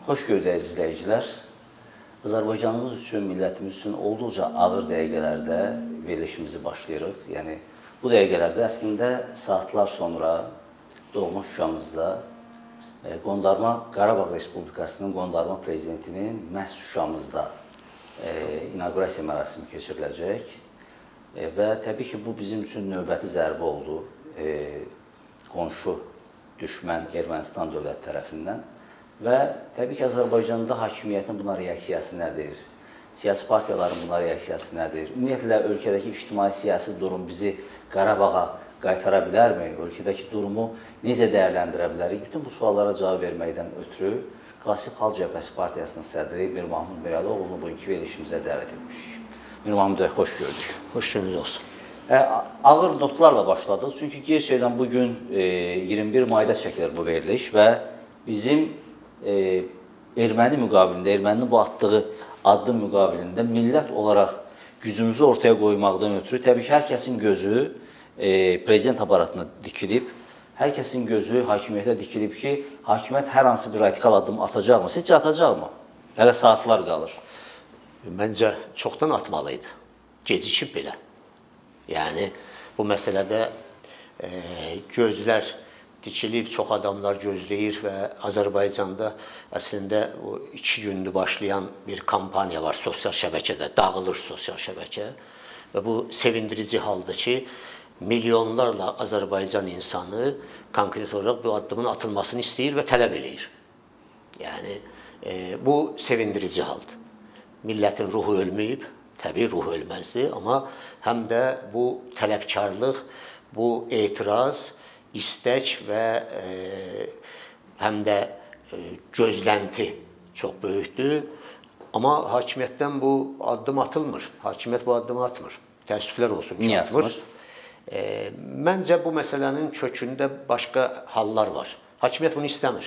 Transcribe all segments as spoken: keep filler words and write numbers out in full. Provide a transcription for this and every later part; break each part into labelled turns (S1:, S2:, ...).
S1: Xoş gördük izləyicilər. Azərbaycanımız üçün, millətimiz üçün olduqca ağır dəqiqələrdə verilişimizi başlayırıq. Yəni, bu dəqiqələrdə əslində saatlar sonra doğma Şuşamızda qondarma Qarabağ Respublikasının qondarma prezidentinin məhz Şuşamızda inaugurasiya mərasimi keçiriləcək. Və təbii ki, bu bizim üçün növbəti zərbə oldu qonşu düşmən Ermənistan dövlət tərəfindən. Və təbii ki, Azərbaycanda hakimiyyətin buna reaksiyası nədir? Siyasi partiyaların buna reaksiyası nədir? Ümumiyyətlə, ölkədəki ictimai-siyasi durum bizi Qarabağa qaytara bilərmi? Ölkədəki durumu necə dəyərləndirə bilərik? Bütün bu suallara cavab verməkdən ötürü Klassik Xalq Cəbhəsi Partiyasının sədri Mir Mahmud Miralıoğlunu bugünkü verilişimizə dəvət etmişik. Mir Mahmud bəy, xoş gördük.
S2: Xoş gününüz olsun.
S1: Ağır notlarla başladıq. Çünki gerçəkdən bugün iyirmi bir mayda çəkilir bu veriliş və bizim erməni müqabilində, erməninin bu atdığı addım müqabilində millət olaraq gücümüzü ortaya qoymaqdan ötürü təbii ki, hər kəsin gözü prezident aparatına dikilib, hər kəsin gözü hakimiyyətə dikilib ki, hakimiyyət hər hansı bir radikal addım atacaqmı? Sizcə atacaqmı? Hələ saatlar qalır.
S2: Məncə, çoxdan atmalıydı. Gecikib belə. Yəni, bu məsələdə gözlər dikilib, çox adamlar gözləyir və Azərbaycanda əslində o iki gündür başlayan bir kampaniya var sosial şəbəkədə, dağılır sosial şəbəkə və bu sevindirici haldır ki, milyonlarla Azərbaycan insanı konkret olaraq bu addımın atılmasını istəyir və tələb eləyir. Yəni, e, bu sevindirici haldır. Millətin ruhu ölməyib, təbii ruhu ölməzdi, amma həm də bu tələbkarlıq, bu etiraz, istək və e, həm də e, gözlənti çox böyükdür. Amma hakimiyyətdən bu addım atılmır. Hakimiyyət bu addımı atmır. Təəssüflər olsun ki, atmır. E, məncə bu məsələnin kökündə başqa hallar var. Hakimiyyət bunu istəmir.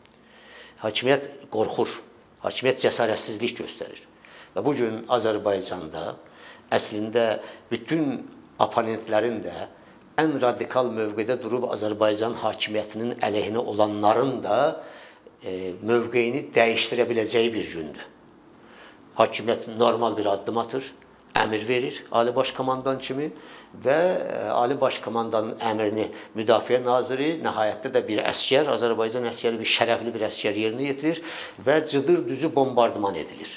S2: Hakimiyyət qorxur. Hakimiyyət cəsarətsizlik göstərir. Və bugün Azərbaycanda əslində bütün oponentlərin də ən radikal mövqedə durub Azərbaycan hakimiyyətinin əleyhinə olanların da e, mövqeyini dəyişdirə biləcəyi bir gündür. Hakimiyyət normal bir addım atır, əmir verir Ali Baş Komandan kimi və Ali Baş Komandanın əmrini Müdafiə Naziri, nəhayətdə də bir əskər, Azərbaycan əskəri bir şərəfli bir əskər yerinə yetirir və cıdır düzü bombardman edilir.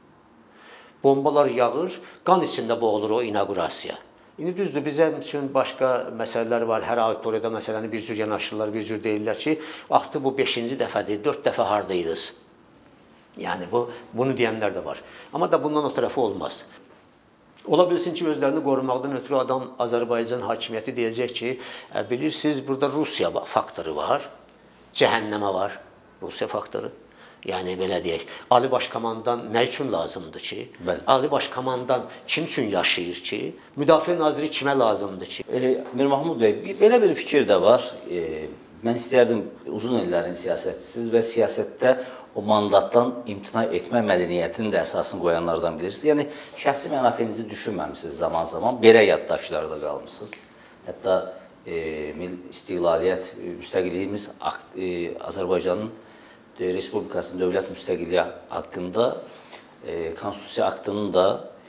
S2: Bombalar yağır, qan içində boğulur o inaugurasiya. İndi düzdür, bizə üçün başqa məsələlər var. Hər auditoriyada məsələni bir cür yanaşırlar, bir cür deyirlər ki, artıq bu beşinci dəfədir, dörd dəfə hardaydınız. Yəni, bu, bunu deyənlər də var. Amma da bundan o tərəfi olmaz. Ola bilsin ki, özlərini qorumaqdan ötürü adam Azərbaycan hakimiyyəti deyəcək ki, bilirsiniz, burada Rusiya faktoru var, cəhənnəmə var, Rusiya faktoru. Yəni, belə deyək, Ali Baş Komandan nə üçün lazımdır ki? Bəli. Ali Baş Komandan kim üçün yaşayır ki? Müdafiə Naziri kimə lazımdır ki?
S1: E, Mir Mahmud bəy, belə bir fikir də var. E, mən istəyərdim uzun illərin siyasətçisiz və siyasətdə o mandatdan imtina etmə mədəniyyətinin də əsasını qoyanlardan bilirsiniz. Yəni, şəxsi mənafeyinizi düşünməmişsiniz zaman-zaman, belə yaddaşlarda qalmışsınız. Hətta e, istiqlaliyyət, müstəqilliyimiz e, Azərbaycanın Respublikasının dövlət müstəqilliyi haqqında e, Konstitusiya aktının da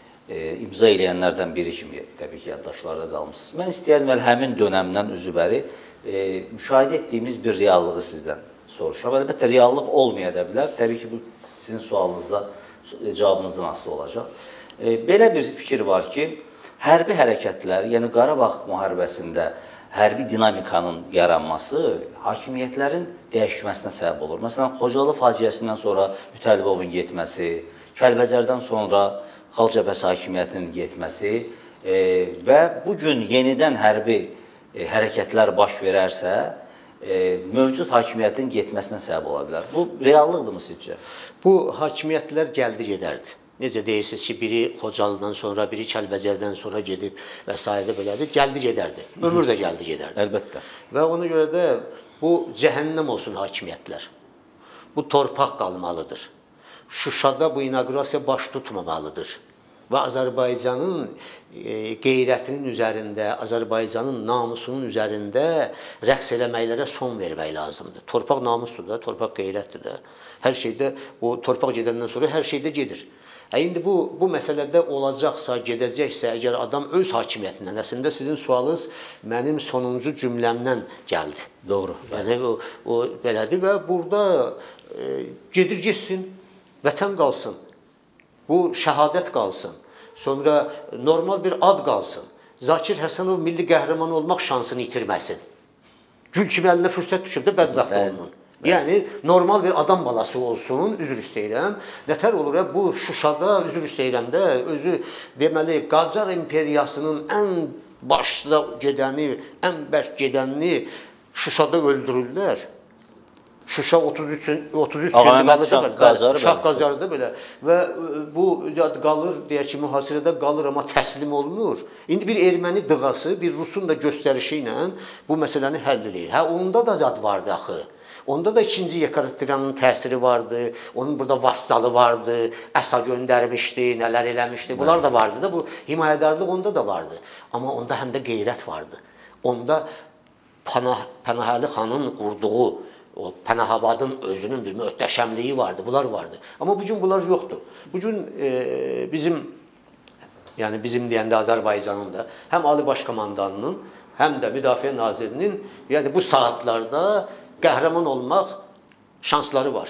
S1: e, imza eləyənlərdən biri kimi təbii ki, yaddaşlarda qalmışsınız. Mən istəyərdim həmin dönəmdən üzübəri e, müşahidə etdiyimiz bir reallığı sizdən soruşam. Əlbəttə, reallıq olmaya da bilər. Təbii ki, bu sizin sualınızda, cavabınızdan asılı olacaq. E, belə bir fikir var ki, hərbi hərəkətlər, yəni Qarabağ müharibəsində hərbi dinamikanın yaranması hakimiyyətlərin dəyişməsinə səbəb olur. Məsələn, Xocalı faciəsindən sonra Mütəllibovun getməsi, Kəlbəcərdən sonra Xalq Cəbhəsi hakimiyyətinin getməsi e, və bugün yenidən hərbi e, hərəkətlər baş verərsə, e, mövcud hakimiyyətin getməsinə səbəb ola bilər. Bu, reallıqdırmı sizcə?
S2: Bu, hakimiyyətlər gəldi gedərdi. Necə deyirsiniz ki, biri Xocalıdan sonra, biri Kəlbəcərdən sonra gedib və s. belədir, gəldi gedərdi. Ömür də gəldi gedərdi.
S1: Əlbəttə.
S2: Və ona görə də bu cəhənnəm olsun hakimiyyətlər. Bu torpaq qalmalıdır. Şuşada bu inaugurasiya baş tutmamalıdır. və Azərbaycanın e, qeyrətinin üzərində, Azərbaycanın namusunun üzərində rəqs eləməklərə son vermək lazımdır. Torpaq namusdur da, torpaq qeyrətdir də. Hər şeydə, o torpaq gedəndən sonra hər şeydə gedir. E, indi bu, bu məsələdə olacaqsa, gedəcəksə, əgər adam öz hakimiyyətindən, əslində sizin sualınız mənim sonuncu cümləmdən gəldi.
S1: Doğru.
S2: Yəni, o, o belədir və burada e, gedir, geçsin, vətən qalsın, bu şəhadət qalsın, sonra normal bir ad qalsın. Zakir Həsənov milli qəhrəman olmaq şansını itirməsin. Gül kimi əlinə fürsət düşüb də bədbəxt olunun. Yəni, normal bir adam balası olsun, üzr istəyirəm. Nətər olur, bu Şuşada, üzr istəyirəm də, özü deməli, Qacar imperiyasının ən başda gedəni, ən bərk gedənini Şuşada öldürürlər. Şuşa otuz üç ildir Şah Qacarıda belə və bu qalır, deyək ki, mühasirədə qalır, amma təslim olunur. İndi bir erməni dığası, bir Rusun da göstərişi ilə bu məsələni həll edir. Hə, onda da zad vardı axı. Onda da ikinci Yekaterinanın təsiri vardı, onun burada vassalı vardı, əsa göndərmişdi, nələr eləmişdi. Bunlar da vardı da, bu himayədarlıq onda da vardı. Amma onda həm də qeyrət vardı. Onda Pənah, Pənahəli xanın qurduğu, o Pənahabadın özünün bir möhtəşəmliyi vardı, bunlar vardı. Amma bugün bunlar yoxdur. Bugün e, bizim, yəni bizim deyəndə Azərbaycanın da həm Ali Baş Komandanının, həm də Müdafiə Nazirinin, yəni bu saatlarda qəhrəman olmaq şansları var.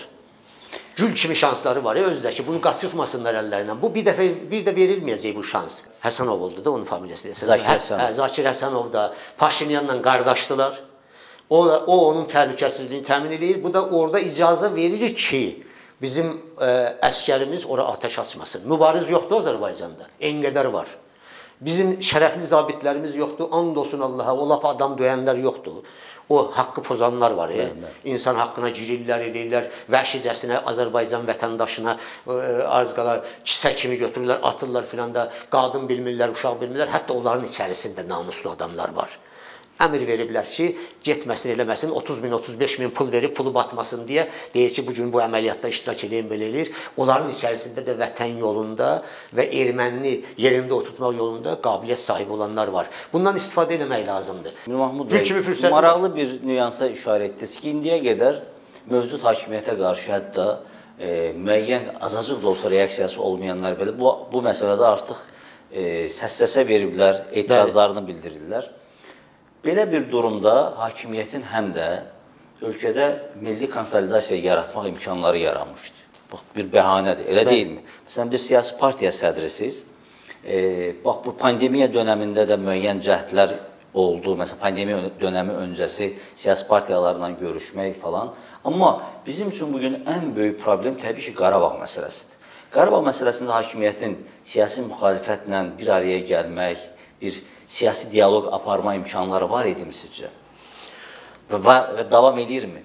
S2: Gül kimi şansları var ya özdə ki, bunu qaçırtmasınlar əllərindən. Bu bir dəfə bir də verilməyəcək bu şans. Həsənov oldu da onun familiyası desən.
S1: Zakir Həsənov.
S2: Hə, Zakir Həsənov da Paşinyanla qardaşdılar. O, o onun təhlükəsizliyini təmin edir. Bu da orada icazə verir ki, bizim ə, əskərimiz ora atəş açmasın. Mübariz yoxdur Azərbaycanda. En qədər var. Bizim şərəfli zabitlərimiz yoxdur. And olsun Allaha, o lap adam döyənlər yoxdur. O haqqı pozanlar var ya, insan haqqına girirlər, eləyirlər, vəhşicəsinə Azərbaycan vətəndaşına arz qala kisə kimi götürürlər, atırlar filan da, qadın bilmirlər, uşaq bilmirlər, hətta onların içərisində namuslu adamlar var. Əmr veriblər ki, getməsin, eləməsin, otuz min, otuz beş min pul verib, pulu batmasın deyə, deyir ki, bugün bu əməliyyatda iştirak edin, belə eləyir. Onların içərisində də vətən yolunda və ermənini yerində oturtmaq yolunda qabiliyyət sahibi olanlar var. Bundan istifadə etmək lazımdır.
S1: Mahmud bəy, maraqlı bir nüansa işarə etdiniz ki, indiyə qədər mövcud hakimiyyətə qarşı hətta e, müəyyən azacıq da olsa reaksiyası olmayanlar belə bu, bu məsələdə artıq e, səs-səsə veriblər, etirazlarını bildirirlər. Belə bir durumda hakimiyyətin həm də ölkədə milli konsolidasiya yaratmaq imkanları yaranmışdı. Bax, bir bəhanədir, elə deyilmi? Məsələn, bir siyasi partiya sədrisiz, e, bax, bu pandemiya dönəmində də müəyyən cəhdlər oldu. Məsələn, pandemiya dönəmi öncəsi siyasi partiyalarla görüşmək falan. Amma bizim üçün bugün ən böyük problem təbii ki, Qarabağ məsələsidir. Qarabağ məsələsində hakimiyyətin siyasi müxalifətlə bir araya gəlmək, bir siyasi diyaloq aparma imkanları var idimi sizcə? Və, və davam edirmi?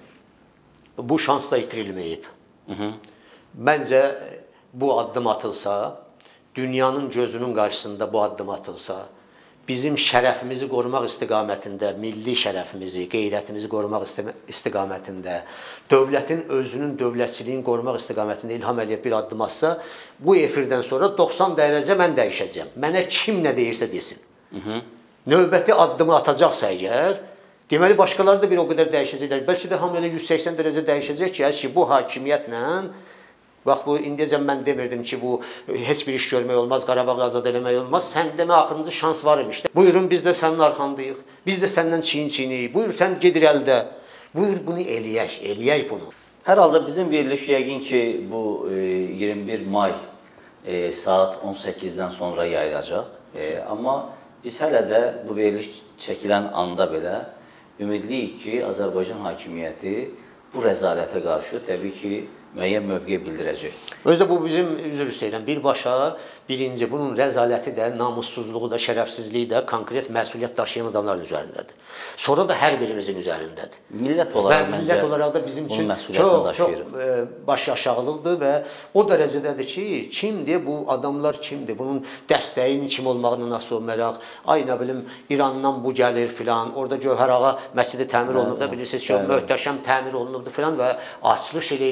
S2: Bu şans da itirilməyib.
S1: Hı -hı.
S2: Məncə bu addım atılsa, dünyanın gözünün qarşısında bu addım atılsa, bizim şərəfimizi qorumaq istiqamətində, milli şərəfimizi, qeyrətimizi qorumaq istiqamətində, dövlətin özünün dövlətçiliyini qorumaq istiqamətində İlham Əliyev bir addım atsa, bu efirdən sonra doxsan dərəcə mən dəyişəcəm. Mənə kim nə deyirsə desin. Hı -hı. Növbəti addımı atacaqsa əgər, deməli başqaları da bir o qədər dəyişəcəklər. Bəlkə də hamı elə yüz səksən dərəcə dəyişəcək ki, ki bu hakimiyyətlə, bax bu indiyəcən mən demirdim ki, bu heç bir iş görmək olmaz, Qarabağı azad eləmək olmaz. Sən demə axırıncı şans var imiş. Buyurun biz də sənin arxandayıq. Biz də səndən çiyin-çiyiniyik. Buyur sən gedir əldə. Buyur bunu eləyək, eləyək bunu.
S1: Hər halda bizim veriliş yəqin ki, bu e, iyirmi bir may e, saat on səkkizdən sonra yayılacaq. E, amma biz hələ də bu veriliş çəkilən anda belə ümidliyik ki, Azərbaycan hakimiyyəti bu rəzalətə qarşı təbii ki, müəyyən mövqe bildirəcək.
S2: Özdə bu bizim, üzr istəyirəm, birbaşa birinci, bunun rəzaləti də, namussuzluğu da, şərəfsizliyi də konkret məsuliyyət daşıyan adamların üzərindədir. Sonra da hər birimizin üzərindədir.
S1: Millət olaraq
S2: və millət olaraq da bizim üçün
S1: çox,
S2: çox e, baş aşağılıqdır və o dərəcədədir ki, kimdir bu adamlar, kimdir? Bunun dəstəyin kim olmağını nasıl olmayaraq, ay nə bilim, İrandan bu gəlir filan, orada Gövhər Ağa məscidi təmir olunub da bilirsiniz ki, möhtəşəm təmir olunubdur filan və açılış eləyirlər, oradakı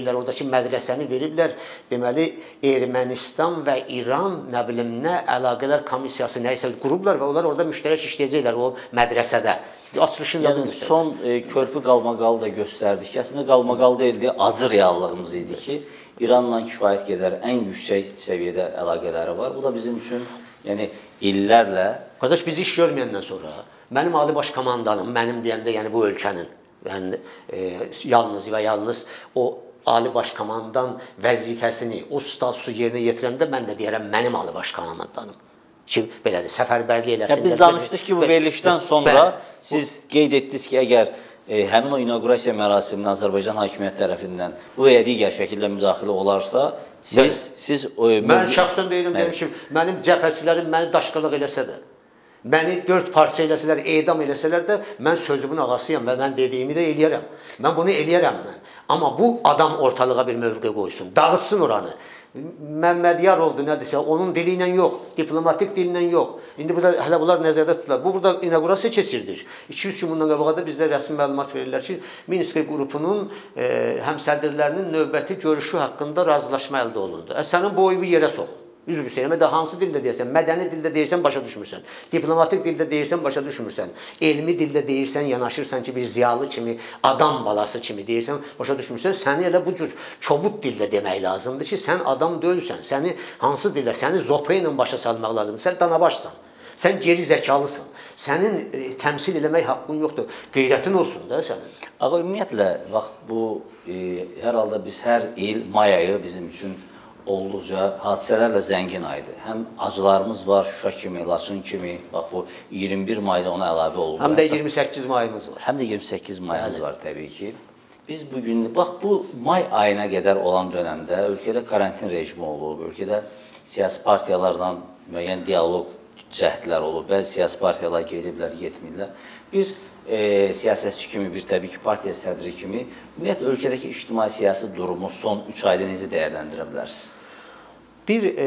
S2: ki, mədrəsəni veriblər, deməli, Ermənistan və İran, nə bilim, nə əlaqələr komissiyası nəysə qurublar və onlar orada müştərək işləyəcəklər o mədrəsədə. Açılışın
S1: yəni, son e, körpü qalmaqalı da göstərdik ki, əslində qalmaqalı deyildi, acı reallığımız idi ki, İranla kifayət qədər ən yüksək səviyyədə əlaqələri var. Bu da bizim üçün yəni, illərlə...
S2: Qardaş, biz iş görməyəndən sonra, mənim Ali Baş Komandanım, mənim deyəndə, yəni bu ölkənin, yəni, e, yalnız və yalnız o Ali Baş Komandan vəzifəsini, o statusu yerinə yetirəndə mən də deyərəm, mənim Ali Baş Komandanım. Ki, belədir, səfərbərlik eləsin.
S1: Ya, biz danışdıq ki, bu verilişdən sonra siz qeyd etdiniz ki, əgər e, həmin o inaugurasiya mərasiminə Azərbaycan hakimiyyəti tərəfindən bu və ya digər şəkildə müdaxilə olarsa, siz... siz o,
S2: mən şəxsən deyirəm, deyim ki, mənim cəbhəçilərim məni daşqalıq eləsə də, məni dörd parça eləsələr, edam eləsələr də, mən sözümün ağasıyam və mən dediyimi də eləyərəm. Mən bunu eləyərəm mən. Amma bu adam ortalığa bir mövqe qoysun, dağıtsın oranı. Məmmədiyarovdur, nədirsə, onun dili ilə yox, diplomatik dili ilə yox. İndi burada, hələ bunlar nəzərdə tutular. Bu, burada inaugurasiya keçirilir. iki üç gün bundan qabağa da bizdə rəsmi məlumat verirlər ki, Minsk qrupunun e, həmsədrlərinin növbəti görüşü haqqında razılaşma əldə olundu. E, sənin bu oyunu yerə soxun. Üzr istəyirəm, də hansı dildə deyirsən, mədəni dildə deyirsən, başa düşmürsən. Diplomatik dildə deyirsən, başa düşmürsən. Elmi dildə deyirsən, yanaşırsan ki, bir ziyalı kimi, adam balası kimi deyirsən, başa düşmürsən. Səni elə bu cür çobud dildə demək lazımdır ki, sən adam deyilsən. Səni hansı dildə, səni zopa ilə başa salmaq lazımdır. Sən danabaşsan, sən geri zəkalısın. Sənin e, təmsil eləmək haqqın yoxdur. Qeyrətin olsun da sənin.
S1: Ağa, ümumiyyətlə, bax, bu, e, hər halda biz hər il, may ayı bizim üçün olduqca hadisələrlə zəngin aydır. Həm acılarımız var, Şuşa kimi, Laçın kimi, bax bu iyirmi bir mayda ona əlavə oldu.
S2: Həm də iyirmi səkkiz mayımız var.
S1: Həm də iyirmi səkkiz mayımız var təbii ki. Biz bugün, bax bu may ayına qədər olan dönəmdə ölkədə karantin rejimi olub, ölkədə siyasi partiyalardan müəyyən dialoq cəhdlər olub, bəzi siyasi partiyalar gediblər, getmirlər. Bir e, siyasətçi kimi, bir təbii ki, partiya sədri kimi, ümumiyyətlə ölkədəki ictimai-siyasi durumu son üç ayda necə dəyərləndirə bilərsiniz?
S2: Bir, e,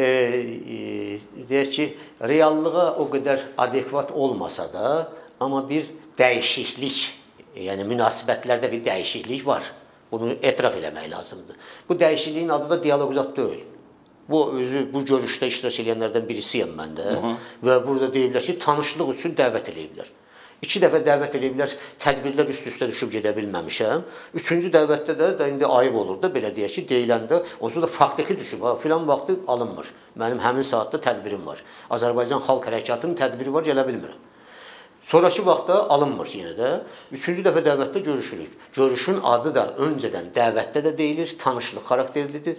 S2: e, deyək ki, reallığa o qədər adekvat olmasa da, amma bir dəyişiklik, yəni münasibətlərdə bir dəyişiklik var. Bunu etiraf eləmək lazımdır. Bu dəyişikliyin adı da dialoqizat deyil. Bu, özü, bu görüşdə iştirak edənlərdən birisiyəm mən də. Hı -hı. Və burada deyiblər ki, tanışlıq üçün dəvət ediblər. İki dəfə dəvət ediblər, tədbirlər üst-üstə düşüb gedə bilməmişəm. Üçüncü dəvətdə də, də indi ayıb olur da, belə deyək ki, deyiləndə, onsuz da faktiki düşüb, ha, filan vaxtı alınmır. Mənim həmin saatda tədbirim var. Azərbaycan Xalq Hərəkatının tədbiri var, gələ bilmirəm. Sonraki vaxtda alınmır yenə də. Üçüncü dəfə dəvətdə görüşürük. Görüşün adı da öncədən dəvətdə də deyilir, tanışlıq xarakterlidir.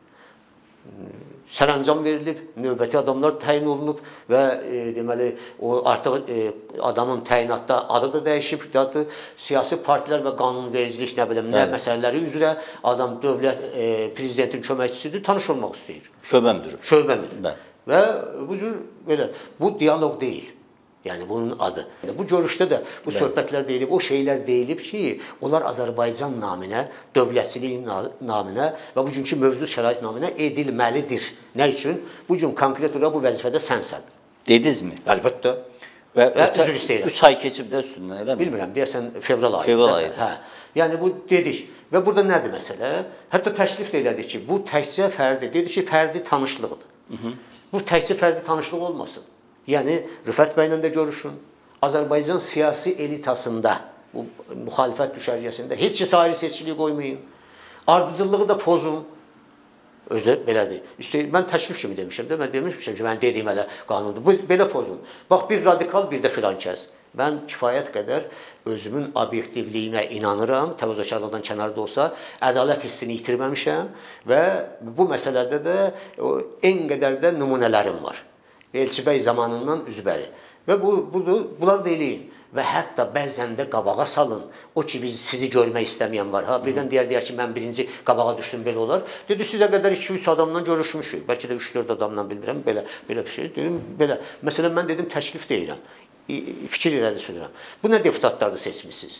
S2: Sərəncam verilib, növbəti adamlar təyin olunub və e, deməli, o artıq e, adamın təyinatda adı da dəyişib, adı, siyasi partilər və qanunvericilik, nə bilim, nə məsələləri üzrə adam dövlət e, prezidentin köməkçisidir, tanış olmaq istəyir.
S1: Şöbə müdürü.
S2: Şöbə müdürü. Və bu cür belə, bu dialoq deyil. Yəni bunun adı. Bu görüşdə də bu Bəli. söhbətlər deyilib, o şeylər deyilib ki, onlar Azərbaycan naminə, dövlətçilik naminə və bugünkü mövcud şərait naminə edilməlidir. Nə üçün? Bu gün konkret olaraq bu vəzifədə sənsən.
S1: Dedinizmi?
S2: Əlbəttə.
S1: Və, və üzr istəyirəm. üç ay keçib də üstündən, elə mi?
S2: Bilmirəm, deyəsən fevral ayı.
S1: Fevral ayı.
S2: Hə. Yəni bu dedik. Və burada nədir məsələ? Hətta təklif də elədik ki, bu təkcə fərdi, dedi ki, fərdi tanışlıqdır. Hı -hı. Bu təkcə fərdi tanışlıq olmasın. Yəni, Rüfət bəylə də görüşün, Azərbaycan siyasi elitasında, bu müxalifət düşərgəsində heç kəsə ayrı seçkiliyi qoymayın, ardıcıllığı da pozun. Özü belədir. İşte, mən təklif kimi demişim də, mən demişmişim ki, mən dediyim hələ qanundur. Bu, belə pozun. Bax, bir radikal, bir də filan kəs. Mən kifayət qədər özümün obyektivliyinə inanıram, təvazökarlıqdan kənarda olsa, ədalət hissini itirməmişəm və bu məsələdə də o, en qədər də nümunələrim var. Elçibəy zamanından üzbəri. Və bu, budur, bunlar da eləyin. Və hətta bəzən də qabağa salın. O ki, biz sizi görmək istəməyən var. Ha, birdən deyər, deyər ki, mən birinci qabağa düşdüm, belə olar. Dedi, sizə qədər iki üç adamla görüşmüşük. Bəlkə də üç dörd adamla bilmirəm, belə, belə bir şey. Dedim, belə. Məsələn, mən dedim, təklif deyirəm. Fikir elədi sürürəm. Bu nə deputatlardır seçmişsiniz?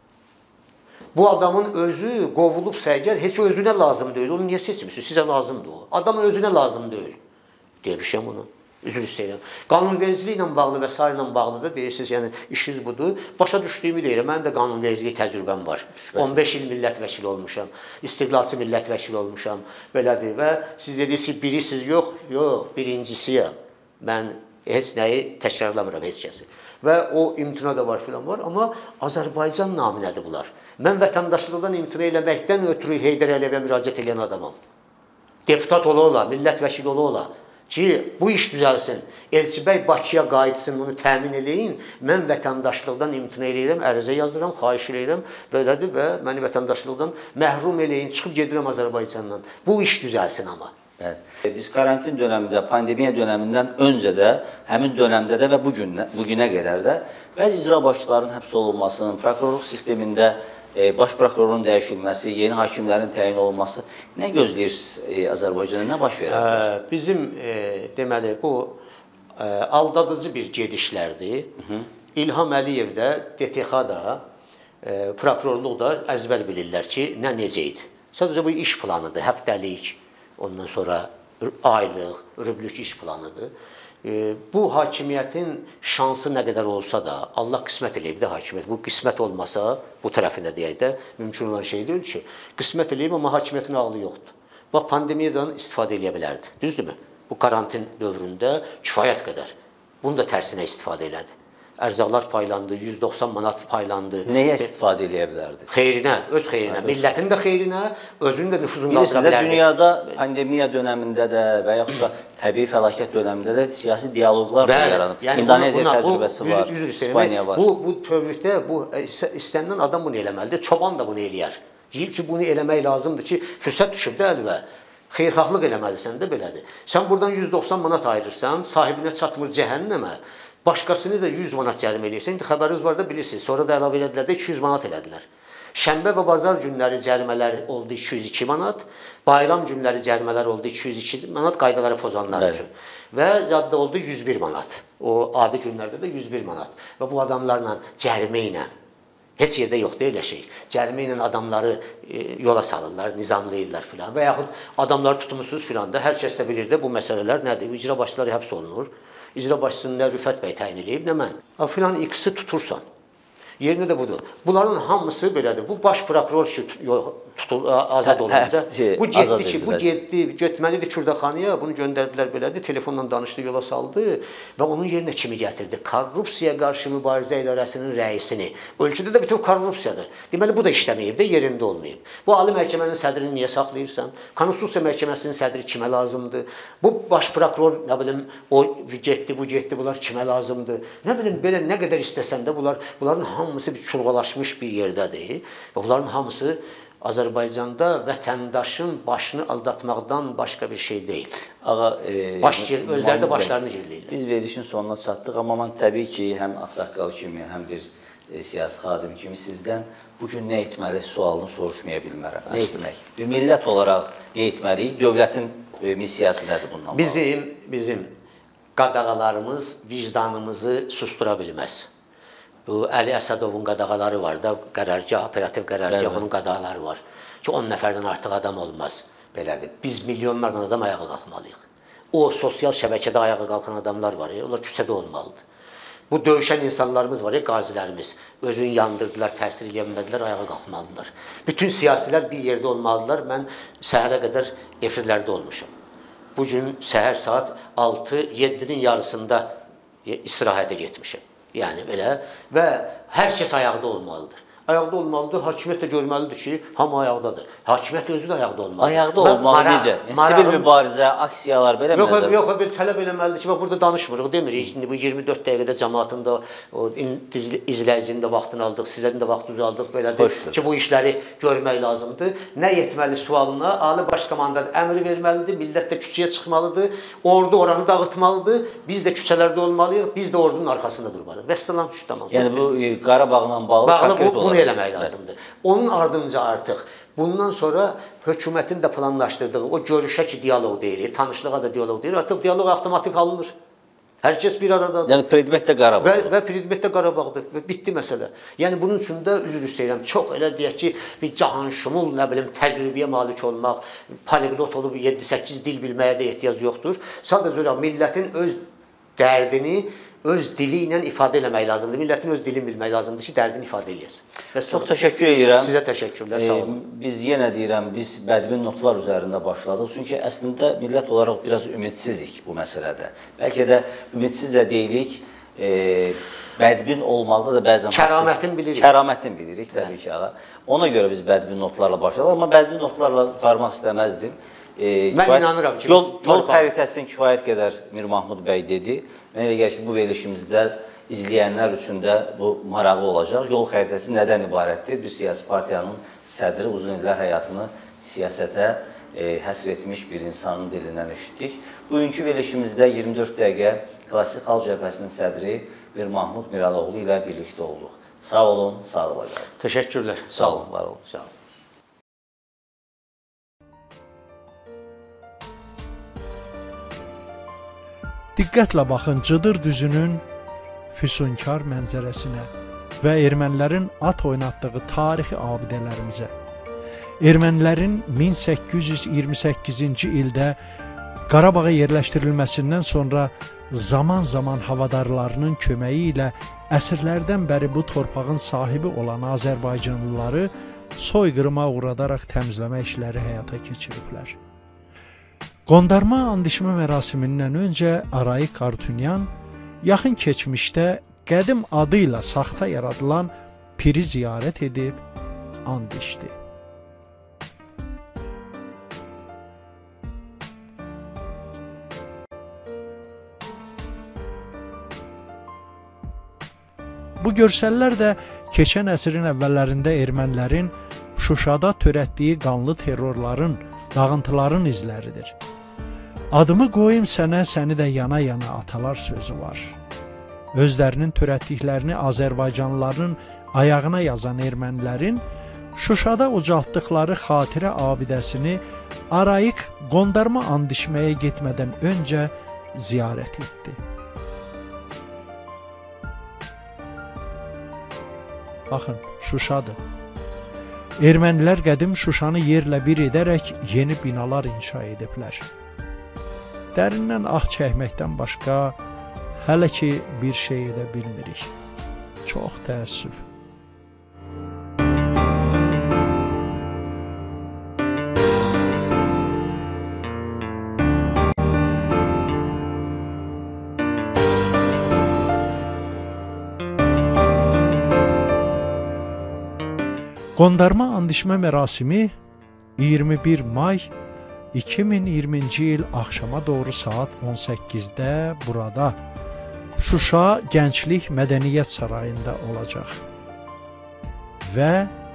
S2: Bu adamın özü qovulubsa əgər, heç özünə lazım deyil. Onu niyə seçmişsiniz? Sizə lazımdır o. Adamın özünə lazım deyil. Demişəm onu. Üzr istəyirəm. Qanunvericiliklə bağlı və s. ilə bağlı da deyirsiniz, yəni işiniz budur. Başa düşdüyümü deyirəm, mənim də qanunvericilik təcrübəm var. on beş il millət vəkili olmuşam, istiqlalçı millət vəkili olmuşam, belədir. Və siz dediniz ki, birisiz yox, yox, birincisiyəm. Mən heç nəyi təkrarlamıram, heç kəsi. Və o imtina da var filan var, amma Azərbaycan naminədir bunlar. Mən vətəndaşlıqdan imtina eləməkdən ötürü Heydər Əliyevə müraciət edən adamam. Deputat ola ola, millət vəkili ola ola ki, bu iş düzəlsin. Elçibəy Bakıya qayıtsın, bunu təmin eləyin. Mən vətəndaşlıqdan imtina eləyirəm, ərizə yazıram, xahiş eləyirəm, belədir və məni vətəndaşlıqdan məhrum eləyin, çıxıb gedirəm Azərbaycandan. Bu iş düzəlsin amma.
S1: Evet. Biz karantin döneminde, pandemiya döneminden öncə də, həmin dönemdə də və bu günə, bu günə qədər də bəzi icra başçılarının həbs olunmasının, prokurorluq sistemində e, baş prokurorun dəyişilməsi, yeni hakimlərin təyin olunması nə gözləyirsiniz e, Azərbaycana, nə baş verir?
S2: Bizim e, deməli bu e, aldadıcı bir gedişlərdir. Hı -hı. İlham Əliyev də, D T X da, e, prokurorluq da əzbər bilirlər ki, nə necə idi. Sadəcə bu iş planıdır, həftəlik. Ondan sonra aylıq, rüblük iş planıdır. E, bu hakimiyyətin şansı nə qədər olsa da, Allah qismət eləyib də hakimiyyət. Bu qismət olmasa, bu tərəfində deyək də, mümkün olan şey deyil ki, qismət eləyib, amma hakimiyyətin ağlı yoxdur. Bax, pandemiyadan istifadə eləyə bilərdi, düzdürmü? Bu karantin dövründə kifayət qədər. Bunu da tərsinə istifadə elədi. Ərzaqlar paylandı, yüz doxsan manat paylandı.
S1: Nəyə istifadə eləyə bilərdi?
S2: Xeyrinə, öz xeyrinə, millətin də xeyrinə, özünün də nüfuzunu qaldıra bilərdi.
S1: Bilirsiniz, dünyada pandemiya dövründə də və yaxud da təbii fəlakət dövründə də siyasi dialoqlar da yaranıb.
S2: Yəni
S1: İndoneziya
S2: buna,
S1: təcrübəsi
S2: bu,
S1: var,
S2: üzr, üzr
S1: İspaniya var.
S2: Bu, bu tövlükdə bu, istənilən adam bunu eləməlidir, çoban da bunu eləyər. Deyib ki, bunu eləmək lazımdır ki, fürsət düşüb də əlvə. Xeyirxahlıq eləməlisən də belədir. Sən buradan yüz doxsan manat ayırırsan, sahibinə çatmır cəhənnəmə. Başqasını da yüz manat cərimə eləyirsən. İndi xəbəriniz var da bilirsiniz. Sonra da əlavə elədilər də iki yüz manat elədilər. Şənbə və bazar günləri cərimələr oldu iki yüz iki manat. Bayram günləri cərimələr oldu iki yüz iki manat qaydaları pozanlar evet. üçün. Və yadda oldu yüz bir manat. O adi günlərdə də yüz bir manat. Və bu adamlarla cərimə ilə heç yerdə yoxdur elə şey. Cərimə ilə adamları e, yola salırlar, nizamlayırlar filan. Və yaxud adamları tutmusuz filan da hər kəs də bilir də bu məsələlər nədir? İcra başçıları həbs olunur. İcra başçısını nə Rüfət bəy təyin eləyib, nə mən. Filan ikisi tutursan. Yerinə də budur. Bunların hamısı belədir. Bu baş prokuror tutul, azad olundu da. Bu getdi ki, bu getdi, getməlidir Kürdəxanaya, bunu göndərdilər belədir, telefonla danışdı, yola saldı və onun yerinə kimi gətirdi? Korrupsiyaya qarşı mübarizə idarəsinin rəisini. Ölkədə də bütün korrupsiyadır. Deməli, bu da işləməyib də, yerində olmayıb. Bu Ali Məhkəmənin sədrini niyə saxlayırsan? Konstitusiya Məhkəməsinin sədri kimə lazımdır? Bu baş prokuror, nə bilim, o getdi, bu getdi, bunlar kimə lazımdır? Nə bilim, belə nə qədər istəsən də bunlar, bunların hamısı bir çulğalaşmış bir yerdədir və bunların hamısı Azərbaycanda vətəndaşın başını aldatmaqdan başqa bir şey deyil.
S1: Ağa, e,
S2: Baş, özləri də başlarını girləyirlər.
S1: Biz verilişin sonuna çatdıq, amma mən təbii ki, həm ağsaqqal kimi, həm bir e, siyasi xadim kimi sizdən bugün nə etməli sualını soruşmaya bilmərəm. Nə etmək? Bir millət olaraq nə etməliyik? Dövlətin e, missiyası nədir bundan?
S2: Bizim, bizim qadağalarımız vicdanımızı sustura bilməz. Bu Əli Əsədovun qadağaları var da, qərargah, operativ qərargah, onun qadağaları var ki, on nəfərdən artıq adam olmaz. Belədir. Biz milyonlarla adam ayağa qalxmalıyıq. O sosial şəbəkədə ayağa qalxan adamlar var, onlar küçədə olmalıdır. Bu döyüşən insanlarımız var, qazilərimiz. Özünü yandırdılar, təsir edilmədilər, ayağa qalxmalıdırlar. Bütün siyasilər bir yerdə olmalıdırlar. Mən səhərə qədər efirlərdə olmuşum. Bugün səhər saat altı yeddinin yarısında istirahətə getmişim. Yəni belə və hər kəs ayaqda olmalıdır. Ayaqda olmalıdır, hakimiyyət də görməlidir ki, hamı ayaqdadır. Hakimiyyət özü də ayaqda olmalıdır.
S1: Ayaqda olmalı necə? Sivil mübarizə, aksiyalar belə
S2: yox,
S1: nəzər?
S2: Yox, bir tələb eləməlidir ki, burada danışmırıq, demirik. Şimdi bu iyirmi dörd dəqiqədə cəmaatın da, izləyicinin də vaxtını aldıq, sizlərin də vaxtınızı aldıq, belədir ki, bu işləri görmək lazımdır. Nə yetməli sualına Ali Baş Komandan əmri verməlidir, millət də küçəyə çıxmalıdır, ordu oranı dağıtmalıdır, biz də küçələrdə olmalıyıq, biz də ordunun arxasında durmalıyıq. Vəssalam, şu tamam.
S1: Yəni bu Qarabağla bağlı konkret
S2: olarak eləmək lazımdır. Onun ardınca artıq bundan sonra hökumətin də planlaşdırdığı o görüşə ki, diyaloq deyilir, tanışlığa da diyaloq deyilir, artıq diyaloq avtomatik alınır. Hər kəs bir aradadır.
S1: Yəni predmet də Qarabağdır.
S2: Və, və predmet də Qarabağdır. Və bitdi məsələ. Yəni bunun üçün də üzr istəyirəm. Çox elə deyək ki, bir cahanşumul, nə bilim, təcrübəyə malik olmaq, poliglot olub yeddi səkkiz dil bilməyə də ehtiyac yoxdur. Sadəcə olaraq millətin öz dərdini öz dili ilə ifadə eləmək lazımdır. Millətin öz dilini bilmək lazımdır ki, dərdini ifadə eləyəsin.
S1: Çox təşəkkür edirəm.
S2: Sizə təşəkkürlər, sağ olun.
S1: E, biz yenə deyirəm, biz bədbin notlar üzərində başladıq. Çünki əslində millət olaraq biraz ümidsizik bu məsələdə. Bəlkə də ümidsiz də deyilik, e, bədbin olmaqda da bəzən...
S2: Kəramətin bilirik.
S1: Kəramətin bilirik, təbii ki, ağa. Ona görə biz bədbin notlarla başladıq, amma bədbin notlarla tutarmaq istəməzdim. E,
S2: Mən
S1: kifayət,
S2: inanıram ki,
S1: yol, yol xəritəsini kifayət qədər Mir Mahmud bəy dedi. Mənə elə gəlir ki, bu verilişimizdə izləyənlər üçün də bu maraqlı olacaq. Yol xəritəsi nədən ibarətdir? Bir siyasi partiyanın sədri uzun illər həyatını siyasətə e, həsr etmiş bir insanın dilindən eşitdik. Bugünkü verilişimizdə iyirmi dörd dəqiqə Klassik Xalq Cəbhəsinin sədri Mir Mahmud Miraloğlu ilə birlikdə olduq. Sağ olun, sağ olun.
S2: Təşəkkürlər.
S1: Sağ olun, var olun.
S2: Sağ olun.
S3: Diqqətlə baxın Cıdır düzünün füsunkar mənzərəsinə və ermənilərin at oynatdığı tarixi abidələrimizə. Ermənilərin min səkkiz yüz iyirmi səkkizinci ildə Qarabağa yerləşdirilməsindən sonra zaman-zaman havadarlarının köməyi ilə əsrlərdən bəri bu torpağın sahibi olan Azərbaycanlıları soyqırıma uğradaraq təmizləmə işləri həyata keçiriblər. Qondarma andişmə mərasimindən öncə Arayik Artunyan yaxın keçmişdə qədim adı ilə saxta yaradılan piri ziyarət edib and içdi. Bu görsəllər də keçən əsrin əvvəllərində ermənilərin Şuşada törətdiyi qanlı terrorların, dağıntıların izləridir. Adımı qoyum sənə, səni də yana-yana atalar sözü var. Özlərinin törətdiklərini Azərbaycanlıların ayağına yazan ermənilərin Şuşada ucaltdıqları xatirə abidəsini Arayik qondarma andişməyə getmədən öncə ziyarət etdi. Baxın, Şuşadır. Ermənilər qədim Şuşanı yerlə bir edərək yeni binalar inşa ediblər. Dərindən ah çəkməkdən başqa hələ ki bir şey edə bilmirik. Çox təəssüf. Qondarma andişmə mərasimi iyirmi bir may iki min iyirminci il axşama doğru saat on səkkizdə burada Şuşa Gənclik Mədəniyyət Sarayında olacaq. Və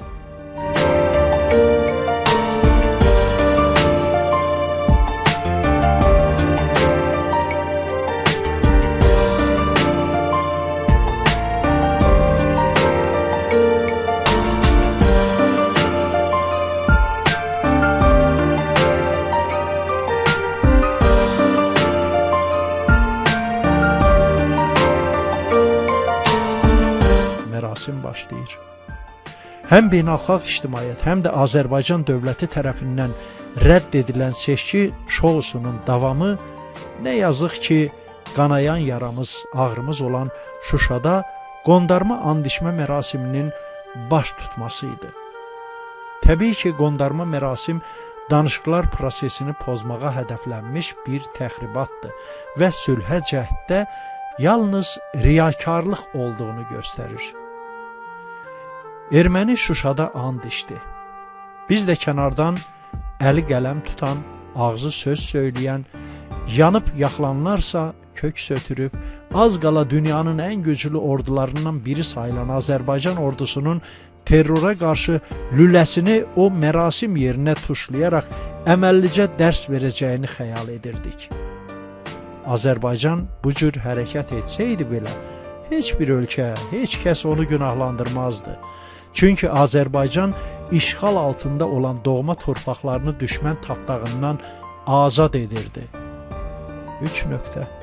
S3: başlayır. Həm beynəlxalq ictimaiyyət, həm də Azərbaycan dövləti tərəfindən rədd edilən seçki şousunun davamı nə yazıq ki, qanayan yaramız, ağrımız olan Şuşada qondarma andişmə mərasiminin baş tutması idi. Təbii ki, qondarma mərasim danışıqlar prosesini pozmağa hədəflənmiş bir təxribatdır və sülhə cəhddə yalnız riyakarlıq olduğunu göstərir. Erməni Şuşada and içdi. Biz də kənardan əli qələm tutan, ağzı söz söyləyən, yanıb yaxlanlarsa kök sötürüb, az qala dünyanın ən güclü ordularından biri sayılan Azərbaycan ordusunun terrora qarşı lüləsini o mərasim yerinə tuşlayaraq əməllicə dərs verəcəyini xəyal edirdik. Azərbaycan bu cür hərəkət etsəydi belə, heç bir ölkə, heç kəs onu günahlandırmazdı. Çünki Azərbaycan işğal altında olan doğma torpaqlarını düşmən tapdağından azad edirdi. üç nöqtə.